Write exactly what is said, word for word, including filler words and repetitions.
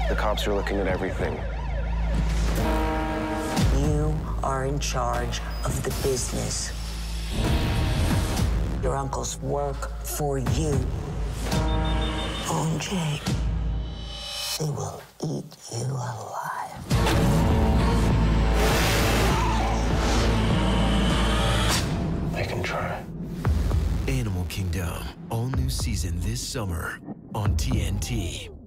The cops are looking at everything. You are in charge of the business. Your uncles work for you. O J, they will eat you alive. I can try. Animal Kingdom, all new season this summer on T N T.